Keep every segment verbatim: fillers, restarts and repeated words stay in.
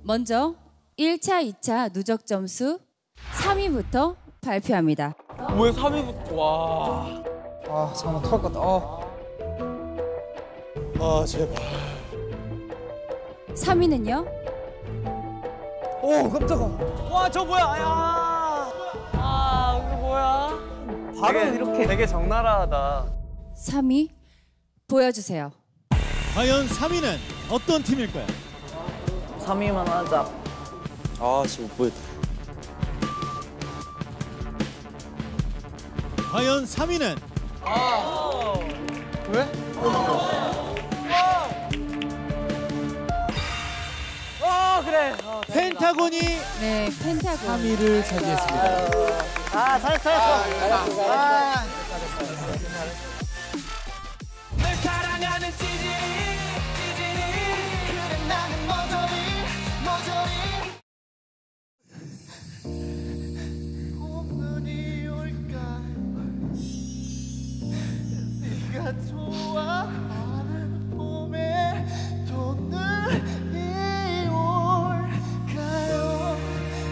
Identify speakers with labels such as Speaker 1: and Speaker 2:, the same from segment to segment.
Speaker 1: 먼저 일 차, 이 차 누적 점수 삼 위부터 발표합니다.
Speaker 2: 왜 삼 위부터? 와.
Speaker 3: 아, 잠깐만 토할 것 같다. 아,
Speaker 2: 아 제발.
Speaker 1: 삼 위는요?
Speaker 3: 오, 깜짝아.
Speaker 2: 와 저 뭐야? 야. 아 이거 뭐야?
Speaker 3: 바로
Speaker 2: 되게,
Speaker 3: 이렇게.
Speaker 2: 되게 적나라하다.
Speaker 1: 삼 위 보여주세요.
Speaker 4: 과연 삼 위는 어떤 팀일까요?
Speaker 2: 삼 위만 하자. 아 지금 못 보였다.
Speaker 4: 과연 삼 위는
Speaker 2: 아.
Speaker 3: 왜?
Speaker 2: 어 그래. 어,
Speaker 4: 펜타곤이
Speaker 1: 네, 펜타곤.
Speaker 4: 삼 위를 차지했습니다.
Speaker 3: 아, 잘했어, 잘했어. 아,
Speaker 2: 널 사랑하는 찌질이 찌질이 그래 나는 머저리 머저리 오늘이 올까 네가 좋아하는 봄에 오늘이 올까요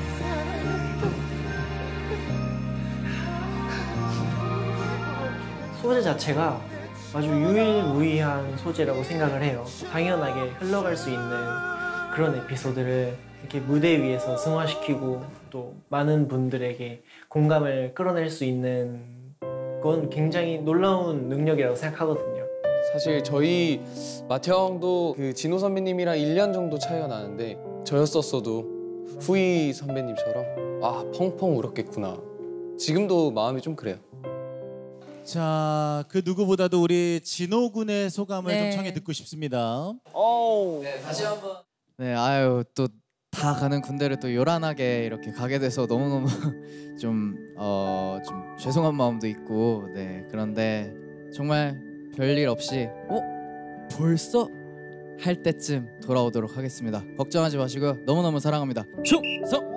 Speaker 5: 소재 자체가 아주 유일무이한 소재라고 생각을 해요. 당연하게 흘러갈 수 있는 그런 에피소드를 이렇게 무대 위에서 승화시키고 또 많은 분들에게 공감을 끌어낼 수 있는 건 굉장히 놀라운 능력이라고 생각하거든요.
Speaker 6: 사실 저희 마태형 형도 그 진호 선배님이랑 일 년 정도 차이가 나는데 저였었어도 후이 선배님처럼 아 펑펑 울었겠구나. 지금도 마음이 좀 그래요.
Speaker 4: 자, 그 누구보다도 우리 진호 군의 소감을
Speaker 1: 네.
Speaker 4: 좀 청해 듣고 싶습니다.
Speaker 2: 어우.
Speaker 6: 네, 다시 한번.
Speaker 7: 네, 아유 또 다 가는 군대를 또 요란하게 이렇게 가게 돼서 너무너무 좀 어 좀 죄송한 마음도 있고, 네, 그런데 정말 별일 없이 어? 벌써? 할 때쯤 돌아오도록 하겠습니다. 걱정하지 마시고요. 너무너무 사랑합니다. 충성!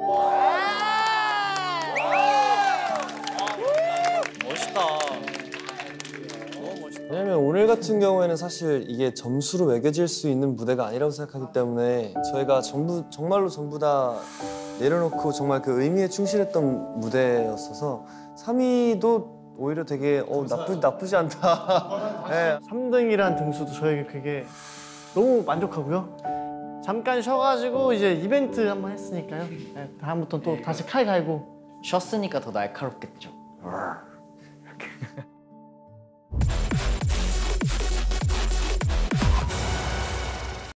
Speaker 8: 왜냐면 오늘 같은 경우에는 사실 이게 점수로 매겨질 수 있는 무대가 아니라고 생각하기 때문에 저희가 전부 정말로 전부 다 내려놓고 정말 그 의미에 충실했던 무대였어서 삼 위도 오히려 되게 어, 나쁘, 나쁘지 않다. 네.
Speaker 5: 삼 등이란 등수도 저에게 그게 너무 만족하고요. 잠깐 쉬어가지고 이제 이벤트 한번 했으니까요. 네, 다음부터 또 다시 칼 갈고
Speaker 9: 쉬었으니까 더 날카롭겠죠.
Speaker 5: 이렇게.